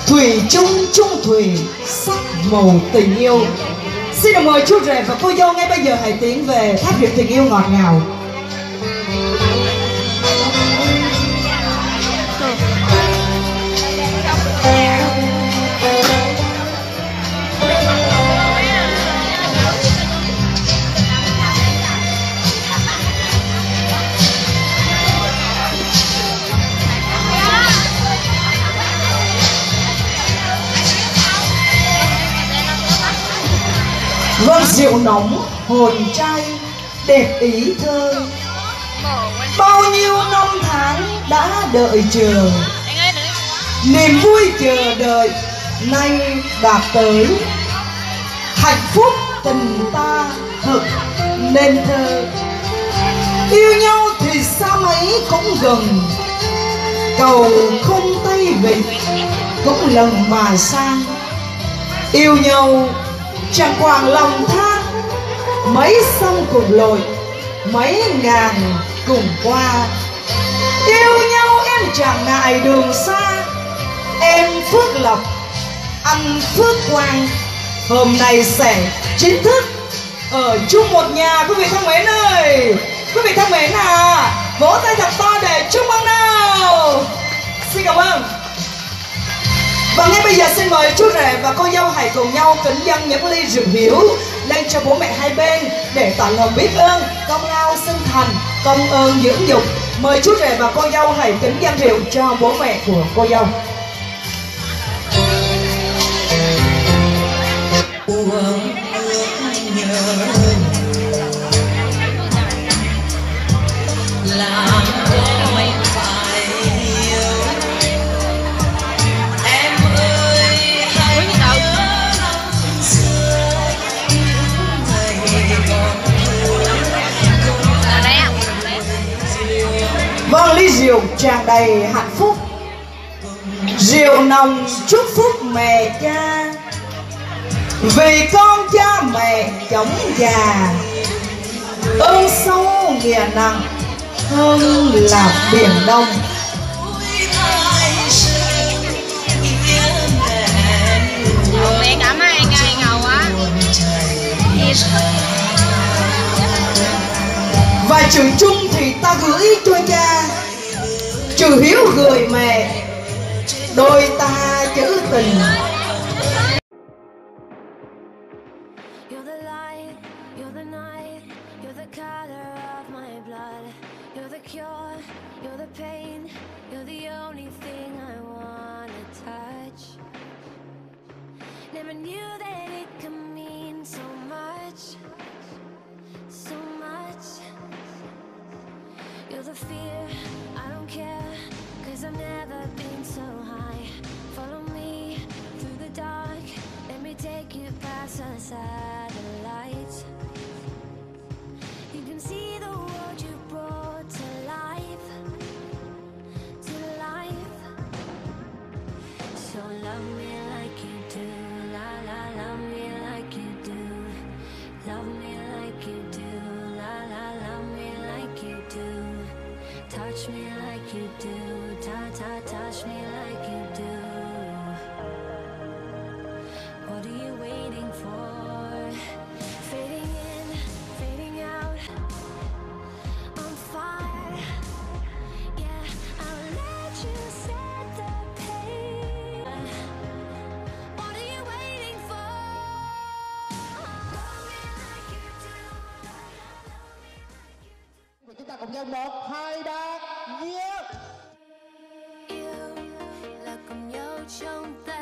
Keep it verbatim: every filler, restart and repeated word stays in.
thủy chung chung thủy sắc màu tình yêu. Xin được mời chú rể và cô dâu ngay bây giờ hãy tiến về tháp duyệt tình yêu ngọt ngào. Vâng, rượu nóng hồn trai đẹp ý thơ, bao nhiêu năm tháng đã đợi chờ, niềm vui chờ đợi nay đạt tới. Hạnh phúc tình ta thực nên thơ, yêu nhau thì xa mấy cũng gần, cầu không tay vịn cũng lần mà sang. Yêu nhau chẳng quàng lòng than, mấy sông cùng lội mấy ngàn cùng qua. Yêu nhau em chẳng ngại đường xa, em Phước Lộc anh Phước Quang, hôm nay sẽ chính thức ở chung một nhà. Quý vị thân mến ơi, quý vị thân mến à, vỗ tay thật to để chúc mừng nào. Xin cảm ơn. Và ngay bây giờ xin mời chú rể và cô dâu hãy cùng nhau kính dâng những ly rượu hiếu lên cho bố mẹ hai bên để tỏ lòng biết ơn, công lao sinh thành, công ơn dưỡng dục. Mời chú rể và cô dâu hãy kính dâng rượu cho bố mẹ của cô dâu. Vâng, ly rượu tràn đầy hạnh phúc, rượu nồng chúc phúc mẹ cha, vì con cha mẹ chống già, ơn sâu nghĩa nặng hơn là biển đông. Mẹ cảm ơn ngày ngầu quá. Và chữ chung thì ta gửi cho cha, chữ hiếu gửi mẹ, đôi ta chữ tình. Never knew that it could mean so much, so much. You're the fear, I don't care, cause I've never been so high. Follow me through the dark, let me take you past the satellites. You can see the world you brought to life, to life. So love me like you do, la la, love me like you do. Love me like you do, la la, love me like you do. Touch me like you do, ta ta, touch me like you do. What are you waiting for? Fading in, fading out, on fire. Yeah, I'll let you set the pace. What are you waiting for? Love me like you do. Chúng ta cùng nhau một hai ba, yeah. Yêu là cùng nhau trong tay.